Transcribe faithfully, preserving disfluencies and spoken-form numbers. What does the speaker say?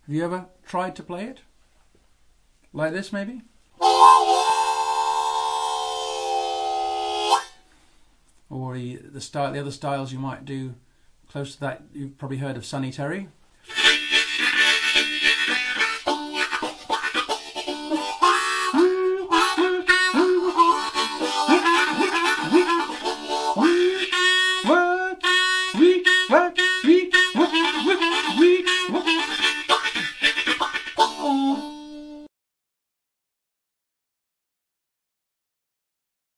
Have you ever tried to play it? Like this, maybe? Or the, the, style, the other styles you might do close to that, you've probably heard of Sonny Terry.